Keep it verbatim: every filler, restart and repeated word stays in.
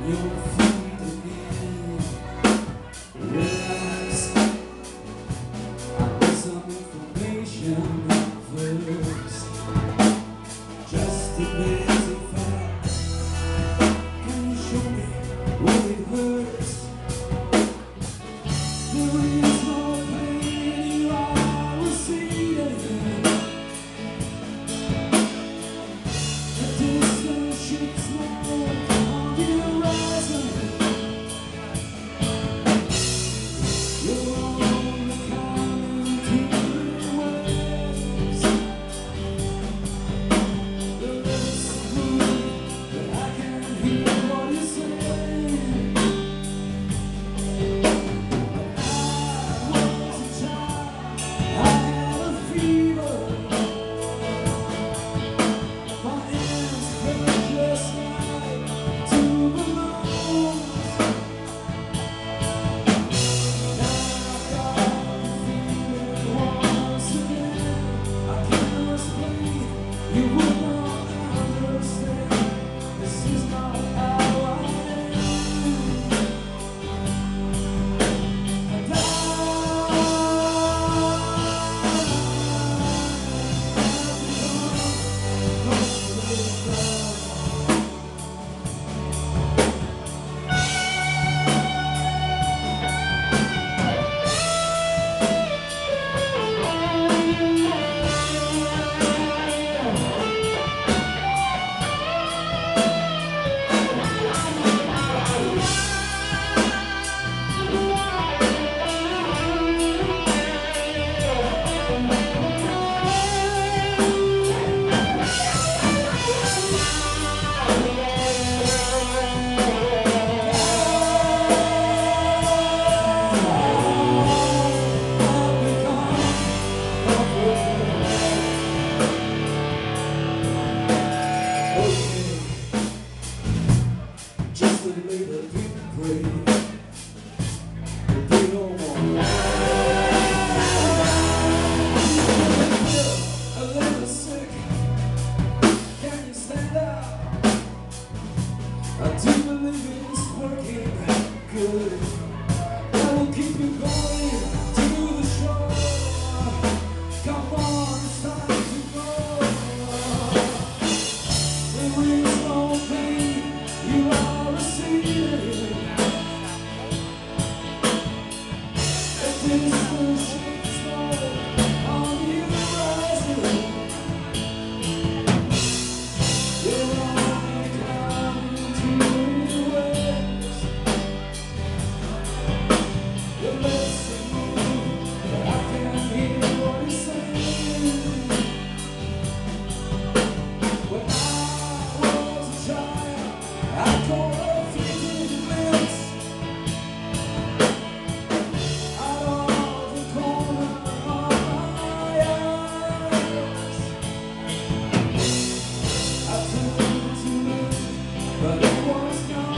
You're free again. Relax. I need some information first. Just a basic fact. Can you show me where it hurts? There is no pain you are receiving. The distant ships smoke on the horizon. You're only coming to waves. The less good that I can hear what you're saying. I was a child, I had a fever. My hands hurt just like two balloons. Now I've got the feeling once again. I can't explain, you would not understand. This is not how I am. And just a little bit brave, but they don't want a little sick. Can you stand up? I do believe it's working good. I will keep you going to the shore. Come on, it's time to go. There is no pain you are receiving. It is the ship's smoke on the horizon. You're only coming to waves. You're listening, but I can't hear what you're saying. When I was a child, I caught a fleeting glimpse out of the corner of my eyes. I turned to look, but it was not